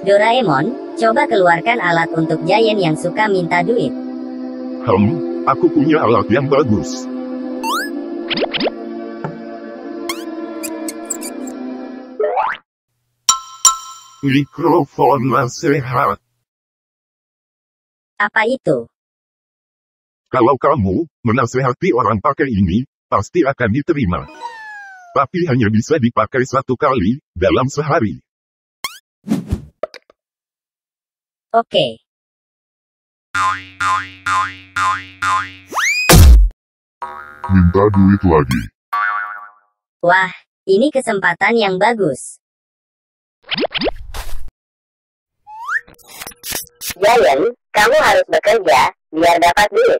Doraemon, coba keluarkan alat untuk Giant yang suka minta duit. Aku punya alat yang bagus. Mikrofon nasihat. Apa itu? Kalau kamu menasehati orang pakai ini, pasti akan diterima. Tapi hanya bisa dipakai 1 kali dalam sehari. Oke. Minta duit lagi. Wah, ini kesempatan yang bagus. Giant, kamu harus bekerja biar dapat duit.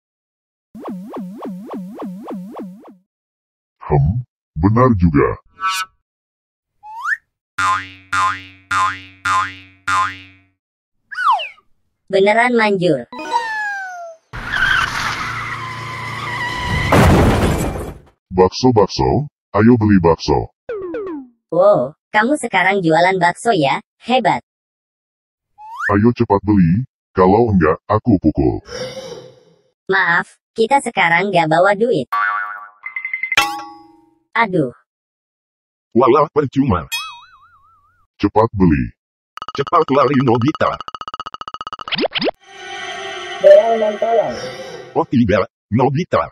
Benar juga. Beneran manjur. Bakso, ayo beli bakso. Wow, kamu sekarang jualan bakso ya? Hebat. Ayo cepat beli, kalau enggak, aku pukul. Maaf, kita sekarang nggak bawa duit. Aduh, Walah, percuma. Cepat beli. Cepat lari, Nobita. Doraemon tolong. Oh tidak, Nobita.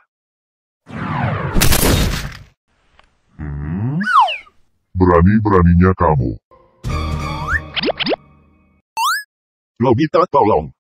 Berani-beraninya kamu. Nobita tolong.